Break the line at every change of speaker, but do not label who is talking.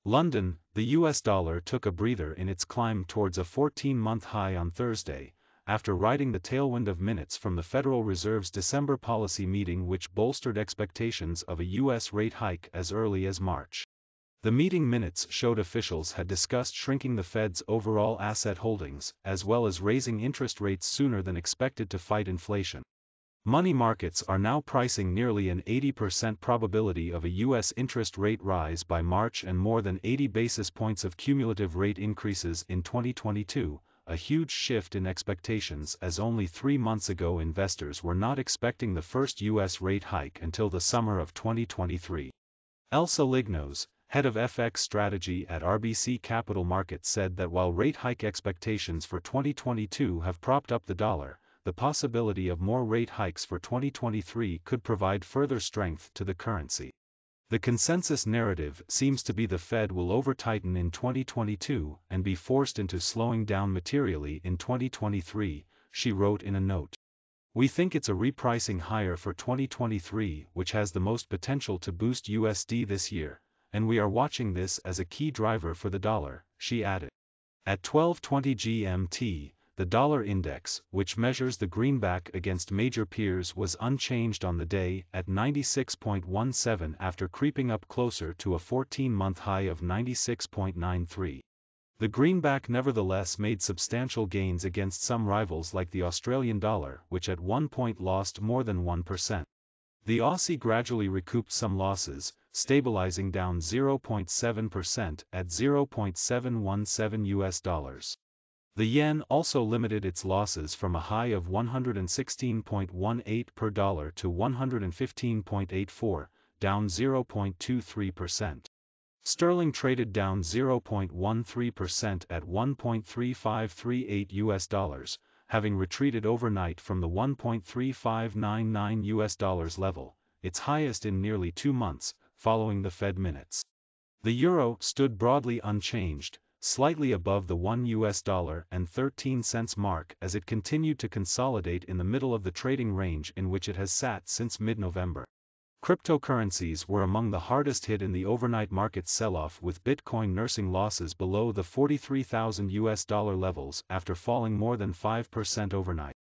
London, the US dollar took a breather in its climb towards a 14-month high on Thursday, after riding the tailwind of minutes from the Federal Reserve's December policy meeting, which bolstered expectations of a US rate hike as early as March. The meeting minutes showed officials had discussed shrinking the Fed's overall asset holdings, as well as raising interest rates sooner than expected to fight inflation. Money markets are now pricing nearly an 80% probability of a U.S. interest rate rise by March and more than 80 basis points of cumulative rate increases in 2022, a huge shift in expectations as only 3 months ago investors were not expecting the first U.S. rate hike until the summer of 2023. Elsa Lignos, head of FX strategy at RBC Capital Markets, said that while rate hike expectations for 2022 have propped up the dollar, the possibility of more rate hikes for 2023 could provide further strength to the currency. The consensus narrative seems to be the Fed will over-tighten in 2022 and be forced into slowing down materially in 2023, she wrote in a note. We think it's a repricing higher for 2023 which has the most potential to boost USD this year, and we are watching this as a key driver for the dollar, she added. At 12:20 GMT, the dollar index, which measures the greenback against major peers, was unchanged on the day at 96.17 after creeping up closer to a 14-month high of 96.93. The greenback nevertheless made substantial gains against some rivals like the Australian dollar, which at one point lost more than 1%. The Aussie gradually recouped some losses, stabilizing down 0.7% at $0.717. The yen also limited its losses from a high of 116.18 per dollar to 115.84, down 0.23%. Sterling traded down 0.13% at $1.3538, having retreated overnight from the $1.3599 level, its highest in nearly 2 months, following the Fed minutes. The euro stood broadly unchanged, slightly above the $1.13 mark as it continued to consolidate in the middle of the trading range in which it has sat since mid-November. Cryptocurrencies were among the hardest hit in the overnight market sell-off, with Bitcoin nursing losses below the $43,000 levels after falling more than 5% overnight.